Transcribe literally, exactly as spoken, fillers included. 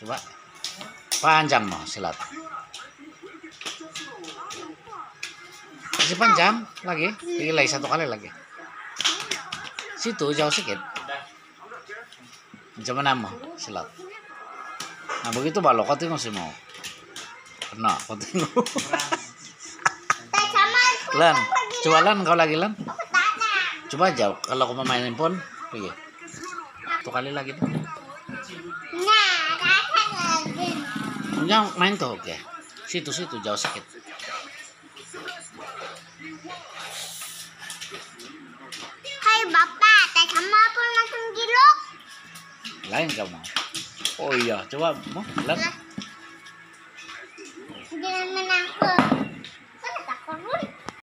Coba panjang mau silat. Masih panjang lagi. Lagi satu kali lagi. Situ jauh sedikit. Coba nama silat. Nah begitu balok kau tengok sih mau. Kena kau tengok. Lan, coba Lan kau lagi Lan. Coba jauh kalau kau main handphone, pergi. Satu kali lagi tuh. Jangan main tuh oke. Situ situ jauh sakit. Hai Bapak, teh sama pun langsung gilok. Lain kamu. Oh iya, coba mau Lan.